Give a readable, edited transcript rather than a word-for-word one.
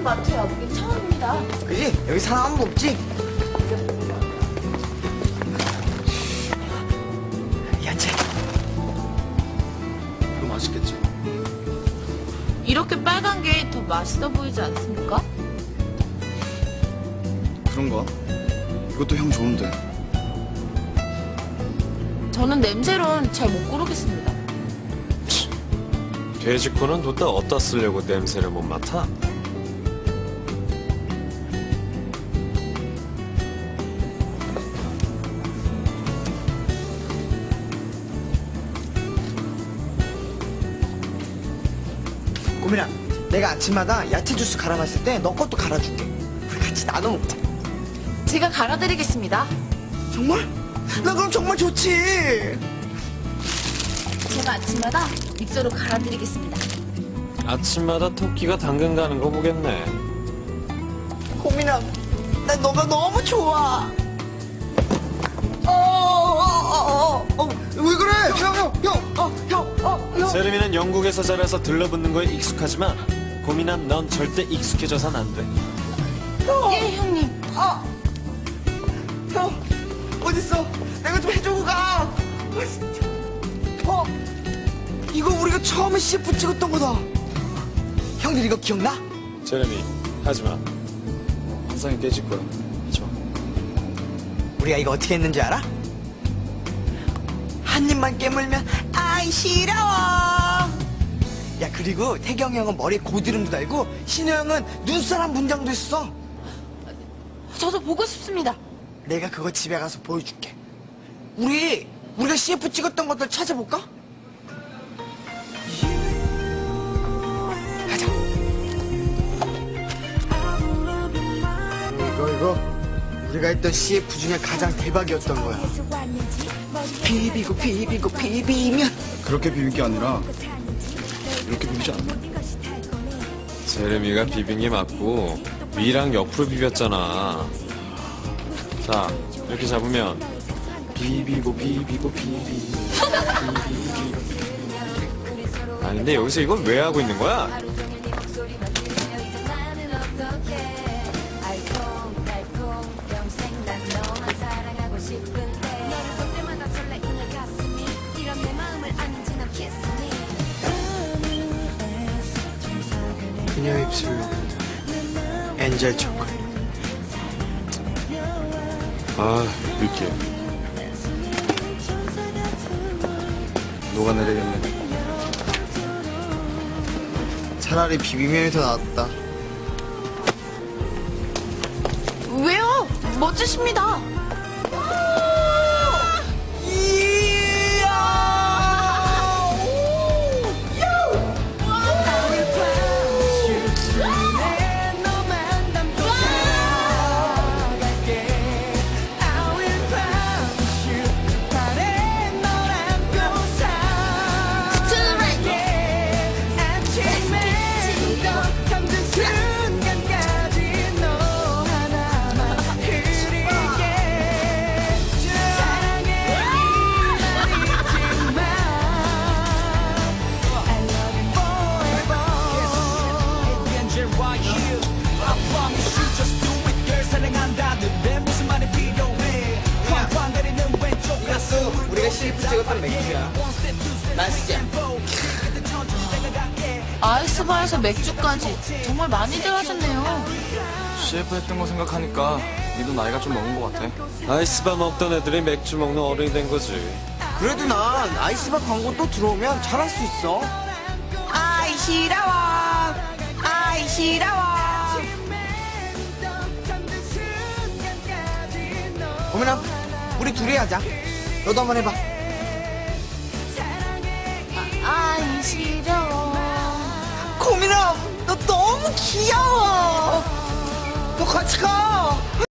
이런 마트에 와보긴 처음입니다. 그지? 여기 사람 아무도 없지? 야채. 이거 맛있겠지? 이렇게 빨간 게 더 맛있어 보이지 않습니까? 그런가? 이것도 형 좋은데. 저는 냄새론 잘 못 고르겠습니다. 돼지코는 도대체 어디다 쓰려고 냄새를 못 맡아? 꼬미랑, 내가 아침마다 야채 주스 갈아 마실 때 너 것도 갈아줄게. 우리 같이 나눠 먹자. 제가 갈아드리겠습니다. 정말? 나 그럼 정말 좋지. 제가 아침마다 믹서로 갈아드리겠습니다. 아침마다 토끼가 당근 가는 거 보겠네. 꼬미랑, 나 너가 너무 좋아. 왜 그래? 형. 세르미는 영국에서 자라서 들러붙는 거에 익숙하지만 고민한 넌 절대 익숙해져선 안 돼. 예, 형님. 형, 어딨어? 내가 좀 해주고 가. 진짜. 이거 우리가 처음에 CF 찍었던 거다. 형들 이거 기억나? 세르미, 하지마. 환상이 깨질 거야. 하지마. 우리가 이거 어떻게 했는지 알아? 한 입만 깨물면 아이 시려워. 야, 그리고 태경이 형은 머리에 고드름도 달고 신우 형은 눈사람 문장도 했어. 저도 보고 싶습니다. 내가 그거 집에 가서 보여줄게. 우리가 CF 찍었던 것들 찾아볼까? 가자. 이거 우리가 했던 CF 중에 가장 대박이었던 거야. 비비고 비비면 그렇게 비빌 게 아니라 이렇게 비비지 않나? 세르미가 비빈 게 맞고 위랑 옆으로 비볐잖아. 자, 이렇게 잡으면 비비고 아니 근데 여기서 이걸 왜 하고 있는 거야? 그녀 입술로 엔젤 초콜릿. 아, 느끼해. 녹아내리겠네. 차라리 비빔면이 더 낫다. 왜요? 멋지십니다. 우리가 CF 찍었던 맥주야. 맛있지? 아이스바에서 맥주까지 정말 많이들 하셨네요. CF 했던 거 생각하니까 니도 나이가 좀 먹은 것 같아. 아이스바 먹던 애들이 맥주 먹는 어른이 된 거지. 그래도 난 아이스바 광고 또 들어오면 잘할 수 있어. 아이 시라워. 아이 시라워. 어머나, 우리 둘이 하자. 너도 한번 해봐. 아이 싫어. 고민아, 너 너무 귀여워. 너 같이 가.